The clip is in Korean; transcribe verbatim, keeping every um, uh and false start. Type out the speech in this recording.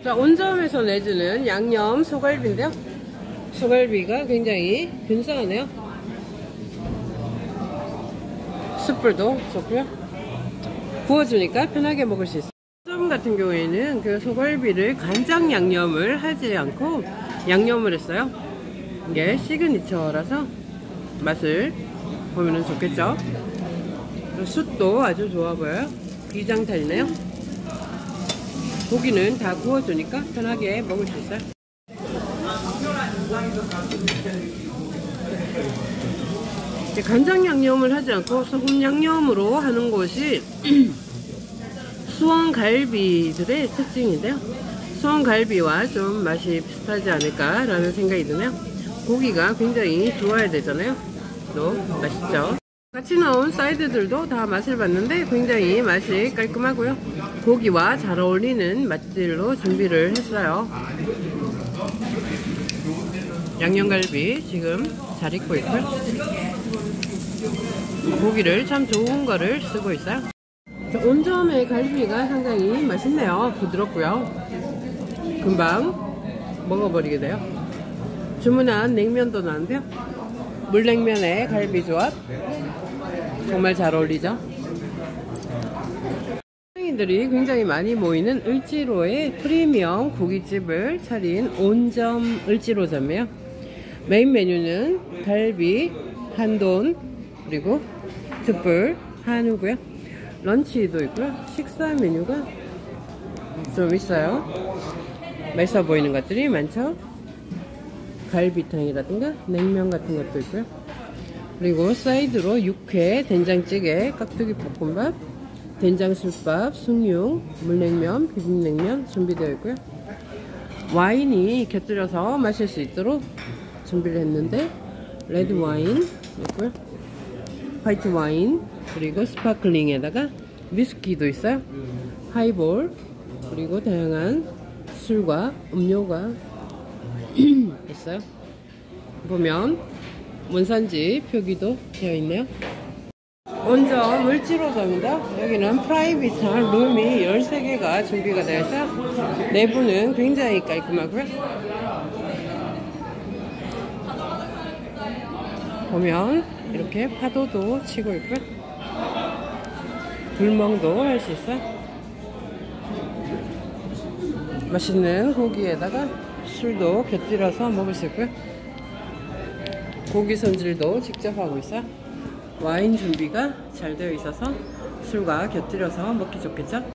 자, 온점에서 내주는 양념 소갈비인데요. 소갈비가 굉장히 근사하네요. 숯불도 좋고요. 구워주니까 편하게 먹을 수 있어요. 온점 같은 경우에는 그 소갈비를 간장 양념을 하지 않고 양념을 했어요. 이게 시그니처라서 맛을 보면 좋겠죠. 숯도 아주 좋아 보여요. 비장탄이네요. 고기는 다 구워주니까 편하게 먹을 수 있어요. 간장 양념을 하지 않고 소금 양념으로 하는 것이 수원갈비들의 특징인데요. 수원갈비와 좀 맛이 비슷하지 않을까 라는 생각이 드네요. 고기가 굉장히 좋아야 되잖아요. 또 맛있죠. 같이 나온 사이드들도 다 맛을 봤는데 굉장히 맛이 깔끔하고요. 고기와 잘 어울리는 맛들로 준비를 했어요. 양념갈비 지금 잘 익고 있고요. 고기를 참 좋은 거를 쓰고 있어요. 온점의 갈비가 상당히 맛있네요. 부드럽고요. 금방 먹어버리게 돼요. 주문한 냉면도 나는데요. 물냉면에 갈비 조합 정말 잘 어울리죠. 학생들이 굉장히 많이 모이는 을지로의 프리미엄 고깃집을 차린 온점 을지로점이에요. 메인 메뉴는 갈비, 한돈, 그리고 숯불, 한우고요. 런치도 있고요. 식사 메뉴가 좀 있어요. 맛있어 보이는 것들이 많죠. 갈비탕이라든가 냉면 같은 것도 있고요. 그리고 사이드로 육회, 된장찌개, 깍두기 볶음밥, 된장술밥, 숭늉, 물냉면, 비빔냉면 준비되어 있고요. 와인이 곁들여서 마실 수 있도록 준비를 했는데 레드 와인 있고요. 화이트 와인, 그리고 스파클링에다가 위스키도 있어요. 하이볼, 그리고 다양한 술과 음료가 있어요. 보면 문산지 표기도 되어 있네요. 온점 을지로점입니다. 여기는 프라이빗한 룸이 열세 개가 준비가 되어 있어요. 내부는 굉장히 깔끔하고요. 보면 이렇게 파도도 치고 있고요. 불멍도 할 수 있어요. 맛있는 고기에다가 술도 곁들여서 먹을 수 있고요. 고기 손질도 직접 하고 있어요. 와인 준비가 잘 되어 있어서 술과 곁들여서 먹기 좋겠죠.